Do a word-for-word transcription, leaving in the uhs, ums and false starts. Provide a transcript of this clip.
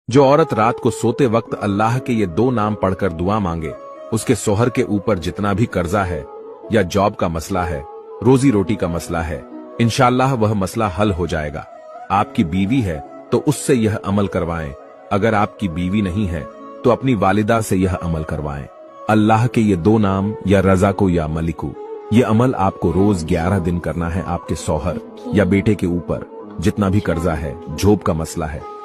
जो औरत रात को सोते वक्त अल्लाह के ये दो नाम पढ़कर दुआ मांगे, उसके सोहर के ऊपर जितना भी कर्जा है या जॉब का मसला है, रोजी रोटी का मसला है, इंशाअल्लाह वह मसला हल हो जाएगा। आपकी बीवी है तो उससे यह अमल करवाएं। अगर आपकी बीवी नहीं है तो अपनी वालिदा से यह अमल करवाएं। अल्लाह के ये दो नाम या रज़ाको या मलिकू, ये अमल आपको रोज ग्यारह दिन करना है। आपके सोहर या बेटे के ऊपर जितना भी कर्जा है, जॉब का मसला है,